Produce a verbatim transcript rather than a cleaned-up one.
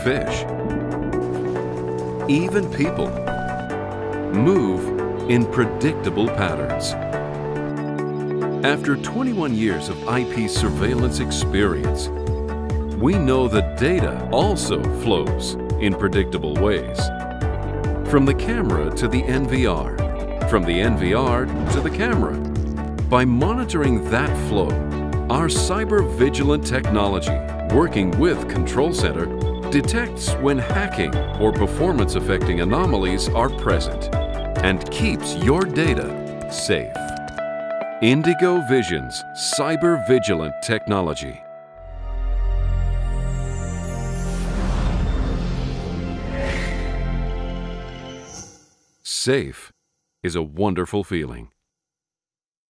fish, even people, move in predictable patterns. After twenty-one years of I P surveillance experience, we know that data also flows in predictable ways. From the camera to the N V R, from the N V R to the camera. By monitoring that flow, our CyberVigilant technology, working with Control Center, detects when hacking or performance-affecting anomalies are present and keeps your data safe. IndigoVision's CyberVigilant technology. Safe is a wonderful feeling.